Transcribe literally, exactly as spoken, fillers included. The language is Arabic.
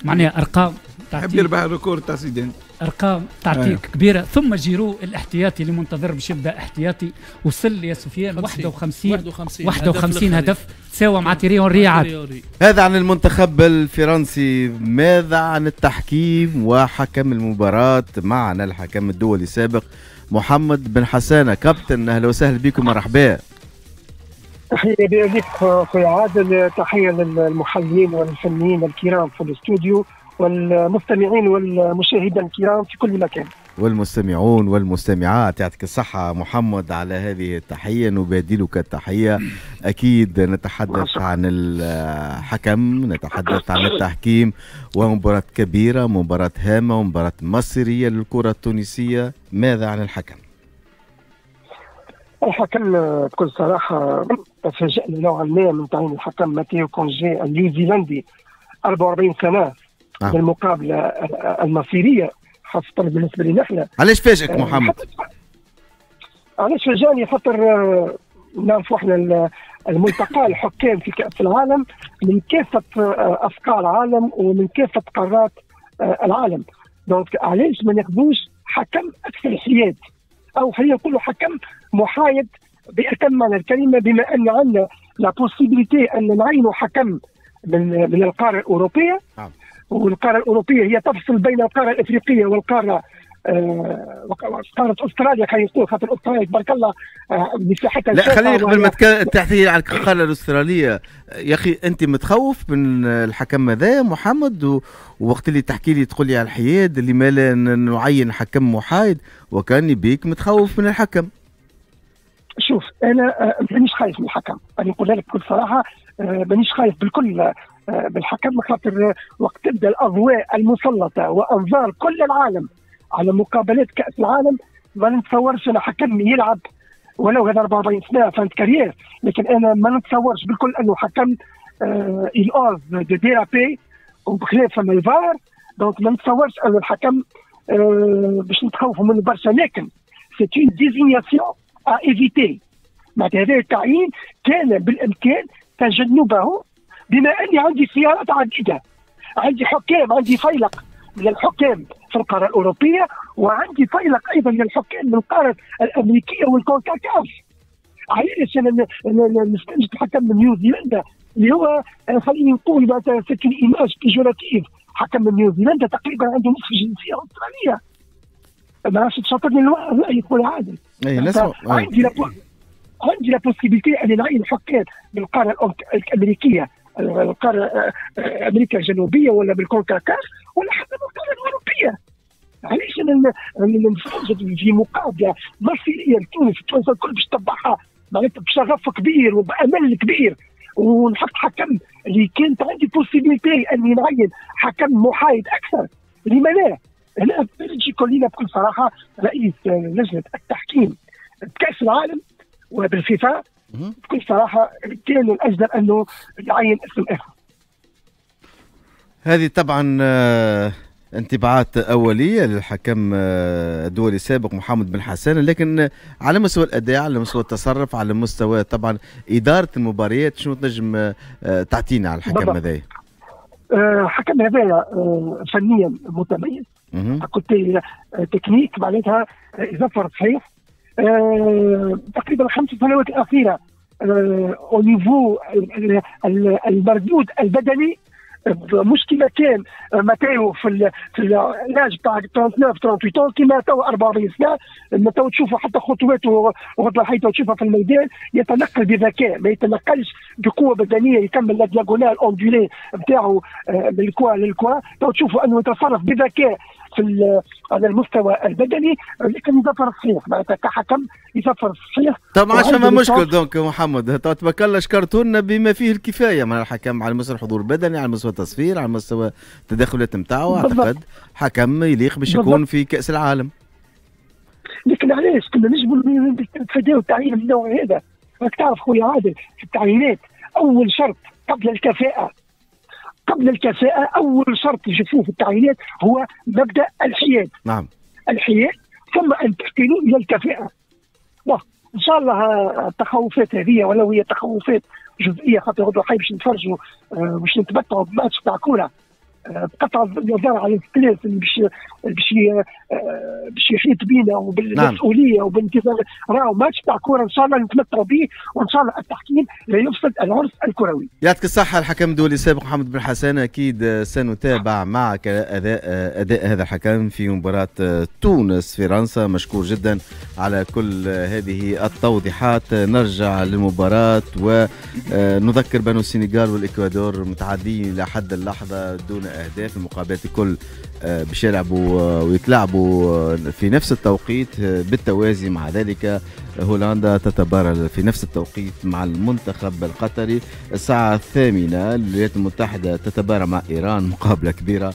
معناها ارقام تعطيك يربح الريكور تاع سيدان، ارقام تعطيك أيوه. كبيره. ثم جيرو الاحتياطي اللي منتظر باش يبدا احتياطي وصل يا سفيان واحد وخمسين واحد وخمسين هدف تساوى مع تيريون رياض. هذا عن المنتخب الفرنسي. ماذا عن التحكيم وحكم المباراه؟ معنا الحكم الدولي السابق محمد بن حسانه. كابتن اهلا وسهلا بكم، مرحبا. تحية لك خويا عادل، تحية للمحللين والفنيين الكرام في الاستوديو والمستمعين والمشاهدين الكرام في كل مكان، والمستمعون والمستمعات. يعطيك الصحة محمد على هذه التحية، نبادلك التحية. أكيد نتحدث عن الحكم، نتحدث عن التحكيم، ومباراة كبيرة، مباراة هامة، ومباراة مصيرية للكرة التونسية. ماذا عن الحكم؟ الحكم بكل صراحة تفاجأنا نوعا ما من تعيين الحكم ماتيو كونجي النيوزيلندي، أربعة وأربعين سنة آه. للمقابلة المصيرية، خاصة بالنسبة لنا احنا. علاش فاجئك محمد؟ علاش فاجأني؟ خاطر نعرفوا احنا الملتقى الحكام في كأس العالم من كافة أفكار العالم ومن كافة قارات العالم. دونك علاش ما ناخذوش حكم أكثر حياد، أو خلينا نقولوا حكم محايد بأتم معنى الكلمة، بما أن عندنا لا بوسيبيليتي أن نعينوا حكم من من القارة الأوروبية. آه. والقارة الأوروبية هي تفصل بين القارة الأفريقية والقارة آه قارة أستراليا، خلينا نقول، خاطر أستراليا تبارك الله آه مساحتها. لا خليني قبل ما تحكي على القارة الأسترالية، يا أخي أنت متخوف من الحكم هذا محمد؟ ووقت اللي تحكي لي تقول لي على الحياد اللي ما لا نعين حكم محايد، وكان بيك متخوف من الحكم. شوف أنا مانيش خايف من الحكم، أنا نقول لك بكل صراحة مانيش خايف بالكل بالحكم، خاطر وقت تبدا الاضواء المسلطه وانظار كل العالم على مقابلات كاس العالم، ما نتصورش انا حكم يلعب ولو هذا أربعة وأربعين سنه فانت كارير، لكن انا ما نتصورش بالكل انه حكم يلوز دو ديرابي وبخلاف من الفار. دونك ما نتصورش انه الحكم آه باش نتخوفوا منه برشا، لكن سي اون ديزينياسيون ا ايفيتي. معناتها هذا التعيين كان بالامكان تجنبه، بما اني عندي خيارات عديده، عندي حكام، عندي فيلق من الحكام في القاره الاوروبيه، وعندي فيلق ايضا من الحكام من القاره الامريكيه والكونكاكاف. علاش انا نستنجد الحكم من نيوزيلندا اللي هو خليني نقول سيت اون ايماج بيجوراتيف، حكم من نيوزيلندا تقريبا عنده نصف الجنسيه الاستراليه. ما عرفتش تشاطرني الوعي يقول عادل. اي نسمع. عندي لابو... عندي لا بوسيبيليتي ان نعين حكام بالقاره الامريكيه، القاره امريكا الجنوبيه، ولا بالكونكاكاف، ولا حتى بالقاره الاوروبيه. علاش انا نتواجد في مقابله مصيريه لتونس، تونس الكل باش تتبعها معناتها بشغف كبير وبامل كبير، ونحط حكم اللي كانت عندي بوسيبيليتي اني نعين حكم محايد اكثر. لما لا؟ انا بيجي كلنا بكل صراحه رئيس لجنه التحكيم بكاس العالم وبالفيفا بكل صراحه كان الاجدر انه يعين اسم اخر. هذه طبعا انطباعات اوليه للحكم الدولي السابق محمد بن حسان، لكن على مستوى الاداء، على مستوى التصرف، على مستوى طبعا اداره المباريات، شنو تنجم تعطينا على الحكم هذا؟ الحكم هذا فنيا متميز، كنت تكنيك معناتها يظفر صحيح. أه تقريبا الخمس سنوات الاخيره او نيفو المردود البدني مش كما كان ماتيو في ال في اللاج تاع تسعة وثلاثين ثمانية وثلاثين كما تو أربعة وأربعين سنه، لما تو تشوفوا حتى خطواته وغض حيث تشوفها في الميدان يتنقل بذكاء، ما يتنقلش بقوه بدنيه، يكمل لا دياغونال اوندولي نتاعو من الكوا للكوا، تو تشوفوا انه يتصرف بذكاء في على المستوى البدني، لكن يظفر صحيح معناتها كحكم يظفر صحيح. طبعا عشان ما مشكل دونك محمد تبارك الله شكرتونا بما فيه الكفايه من الحكم على مستوى الحضور البدني، على مستوى التصفير، على مستوى التدخلات نتاعو. اعتقد حكم يليق باش يكون في كاس العالم. لكن علاش كنا نجموا نتفاداو التعيين من النوع هذا؟ راك تعرف خويا عادل في التعيينات اول شرط قبل الكفاءه قبل الكفاءة أول شرط يشوفوه في التعيينات هو مبدأ الحياد. نعم. الحياد ثم أن تحكموا إلى الكفاءة. إن شاء الله التخوفات هذه ولو هي تخوفات جزئية، خاطر غدوة حي باش نتفرجوا باش نتمتعوا بماتش تاع كورة بقطع النظر على الكلاس اللي باش باش باش يحيط بينا وبالمسؤوليه نعم. وبالانتظار راهو ماتش تاع كوره ان شاء الله نتمتعوا به، وان شاء الله التحكيم لا يفسد العرس الكروي. يعطيك الصحه الحكم الدولي السابق محمد بن حسن، اكيد سنتابع معك اداء اداء هذا الحكم في مباراه تونس فرنسا. مشكور جدا على كل هذه التوضيحات. نرجع للمباراه ونذكر بأن السنغال والاكوادور متعادلين لحد اللحظه دون اهداف. المقابلات الكل باش يلعبوا ويتلعبوا في نفس التوقيت بالتوازي. مع ذلك هولندا تتبارى في نفس التوقيت مع المنتخب القطري. الساعة الثامنة الولايات المتحدة تتبارى مع إيران، مقابلة كبيرة.